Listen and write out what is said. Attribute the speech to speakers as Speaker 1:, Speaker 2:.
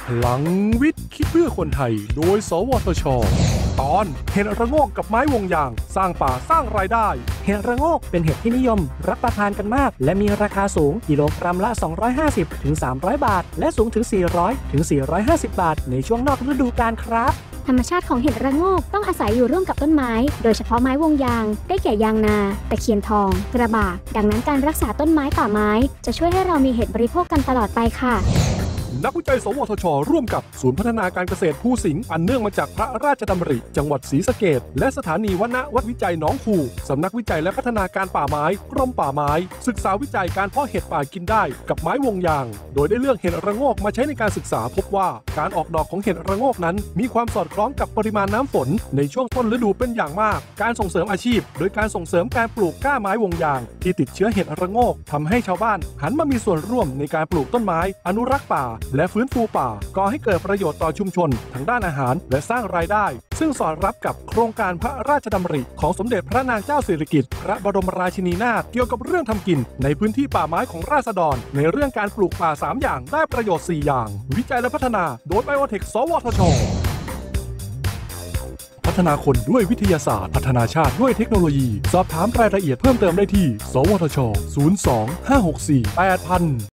Speaker 1: พลังวิทย์คิดเพื่อคนไทยโดยสวทช.ตอนเห็ดระโงกกับไม้วงยางสร้างป่าสร้างรายได้
Speaker 2: เห็ดระโงกเป็นเห็ดที่นิยมรับประทานกันมากและมีราคาสูงกิโลกรัมละ250ถึง300บาทและสูงถึง400ถึง450บาทในช่วงนอกฤดูกาลครับ
Speaker 3: ธรรมชาติของเห็ดระโงกต้องอาศัยอยู่ร่วมกับต้นไม้โดยเฉพาะไม้วงยางได้แก่ยางนาตะเคียนทองกระบากดังนั้นการรักษาต้นไม้ป่าไม้จะช่วยให้เรามีเห็ดบริโภคกันตลอดไปค่ะ
Speaker 1: นักวิจัยสวทช.ร่วมกับศูนย์พัฒนาการเกษตรภูสิงห์อันเนื่องมาจากพระราชดำริจังหวัดศรีสะเกษและสถานีวณวัดวิจัยหนองคูสำนักวิจัยและพัฒนาการป่าไม้กรมป่าไม้ศึกษาวิจัยการเพาะเห็ดป่ากินได้กับไม้วงยางโดยได้เลือกเห็ดระโงกมาใช้ในการศึกษาพบว่าการออกดอกของเห็ดระโงกนั้นมีความสอดคล้องกับปริมาณน้ำฝนในช่วงต้นฤดูเป็นอย่างมากการส่งเสริมอาชีพโดยการส่งเสริมการปลูกกล้าไม้วงยางที่ติดเชื้อเห็ดระโงกทำให้ชาวบ้านหันมามีส่วนร่วมในการปลูกต้นไม้อนุรักษ์ป่าและฟื้นฟูป่าก่อให้เกิดประโยชน์ต่อชุมชนทางด้านอาหารและสร้างรายได้ซึ่งสอดรับกับโครงการพระราชดำริของสมเด็จพระนางเจ้าสิริกิติ์พระบรมราชินีนาถเกี่ยวกับเรื่องทำกินในพื้นที่ป่าไม้ของราษฎรในเรื่องการปลูกป่า3อย่างได้ประโยชน์4อย่างวิจัยและพัฒนาโดยไบโอเทคสวทช.พัฒนาคนด้วยวิทยาศาสตร์พัฒนาชาติด้วยเทคโนโลยีสอบถามรายละเอียดเพิ่มเติมได้ที่สวทช. 02 564 8000